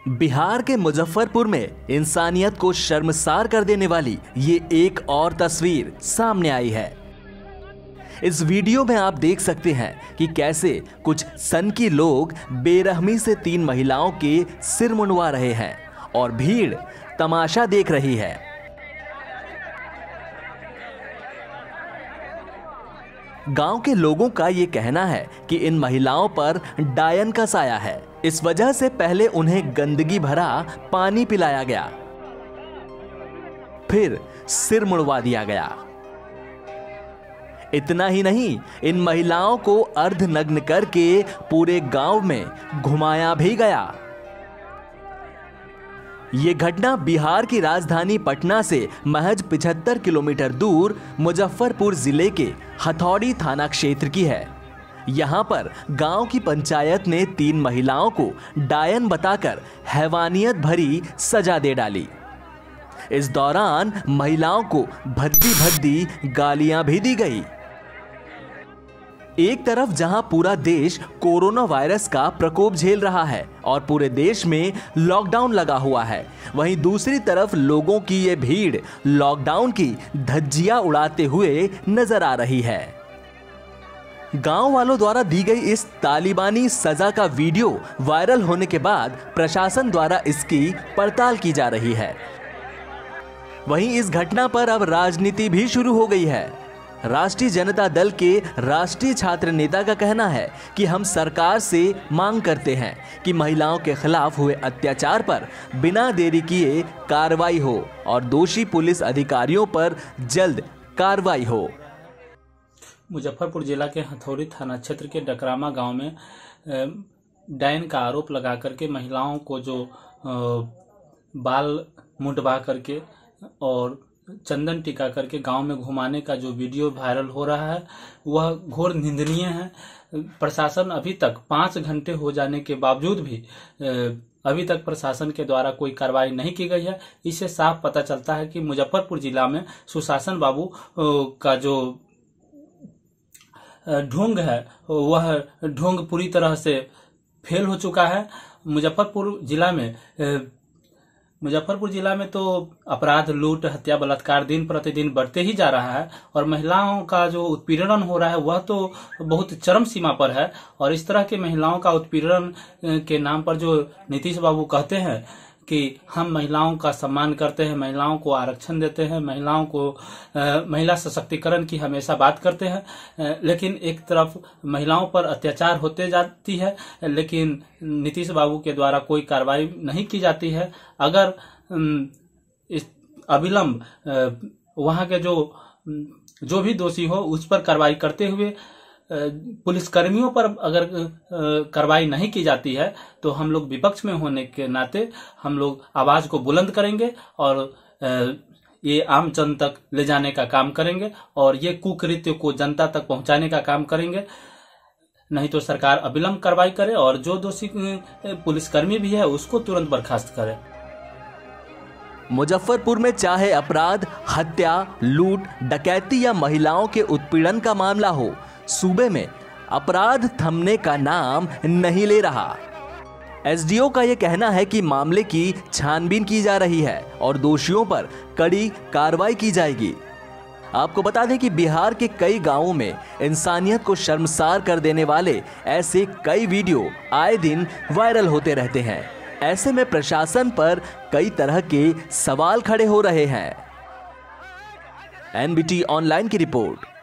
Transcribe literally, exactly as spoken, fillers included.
बिहार के मुजफ्फरपुर में इंसानियत को शर्मसार कर देने वाली ये एक और तस्वीर सामने आई है। इस वीडियो में आप देख सकते हैं कि कैसे कुछ सनकी लोग बेरहमी से तीन महिलाओं के सिर मुंडवा रहे हैं और भीड़ तमाशा देख रही है। गांव के लोगों का ये कहना है कि इन महिलाओं पर डायन का साया है। इस वजह से पहले उन्हें गंदगी भरा पानी पिलाया गया, फिर सिर मुड़वा दिया गया। इतना ही नहीं, इन महिलाओं को अर्धनग्न करके पूरे गांव में घुमाया भी गया। ये घटना बिहार की राजधानी पटना से महज पचहत्तर किलोमीटर दूर मुजफ्फरपुर जिले के हथौड़ी थाना क्षेत्र की है। यहां पर गांव की पंचायत ने तीन महिलाओं को डायन बताकर हैवानियत भरी सजा दे डाली। इस दौरान महिलाओं को भद्दी भद्दी गालियां भी दी गई। एक तरफ जहां पूरा देश कोरोना वायरस का प्रकोप झेल रहा है और पूरे देश में लॉकडाउन लगा हुआ है, वहीं दूसरी तरफ लोगों की ये भीड़ लॉकडाउन की धज्जियां उड़ाते हुए नजर आ रही है। गांव वालों द्वारा दी गई इस तालिबानी सजा का वीडियो वायरल होने के बाद प्रशासन द्वारा इसकी पड़ताल की जा रही है। वहीं इस घटना पर अब राजनीति भी शुरू हो गई है। राष्ट्रीय जनता दल के राष्ट्रीय छात्र नेता का कहना है कि हम सरकार से मांग करते हैं कि महिलाओं के खिलाफ हुए अत्याचार पर बिना देरी किए कार्रवाई हो और दोषी पुलिस अधिकारियों पर जल्द कार्रवाई हो। मुजफ्फरपुर जिला के हथौड़ी थाना क्षेत्र के डकरामा गांव में डायन का आरोप लगा करके महिलाओं को जो बाल मुंडवा करके और चंदन टिका करके गांव में घुमाने का जो वीडियो वायरल हो रहा है वह घोर निंदनीय है। प्रशासन अभी तक पाँच घंटे हो जाने के बावजूद भी अभी तक प्रशासन के द्वारा कोई कार्रवाई नहीं की गई है। इससे साफ पता चलता है कि मुजफ्फरपुर जिला में सुशासन बाबू का जो ढोंग है वह ढोंग पूरी तरह से फेल हो चुका है। मुजफ्फरपुर जिला में मुजफ्फरपुर जिला में तो अपराध, लूट, हत्या, बलात्कार दिन प्रतिदिन बढ़ते ही जा रहा है और महिलाओं का जो उत्पीड़न हो रहा है वह तो बहुत चरम सीमा पर है। और इस तरह के महिलाओं का उत्पीड़न के नाम पर जो नीतीश बाबू कहते हैं कि हम महिलाओं का सम्मान करते हैं, महिलाओं को आरक्षण देते हैं, महिलाओं को आ, महिला सशक्तिकरण की हमेशा बात करते हैं, आ, लेकिन एक तरफ महिलाओं पर अत्याचार होते जाती है लेकिन नीतीश बाबू के द्वारा कोई कार्रवाई नहीं की जाती है। अगर इस अविलंब वहां के जो जो भी दोषी हो उस पर कार्रवाई करते हुए पुलिस कर्मियों पर अगर कार्रवाई नहीं की जाती है तो हम लोग विपक्ष में होने के नाते हम लोग आवाज को बुलंद करेंगे और ये आम जन तक ले जाने का काम करेंगे और ये कुकृत्य को जनता तक पहुंचाने का काम करेंगे। नहीं तो सरकार अविलंब कार्रवाई करे और जो दोषी पुलिसकर्मी भी है उसको तुरंत बर्खास्त करे। मुजफ्फरपुर में चाहे अपराध, हत्या, लूट, डकैती या महिलाओं के उत्पीड़न का मामला हो, सूबे में अपराध थमने का नाम नहीं ले रहा। एसडीओ का यह कहना है कि मामले की छानबीन की जा रही है और दोषियों पर कड़ी कार्रवाई की जाएगी। आपको बता दें कि बिहार के कई गांवों में इंसानियत को शर्मसार कर देने वाले ऐसे कई वीडियो आए दिन वायरल होते रहते हैं। ऐसे में प्रशासन पर कई तरह के सवाल खड़े हो रहे हैं। एनबीटी ऑनलाइन की रिपोर्ट।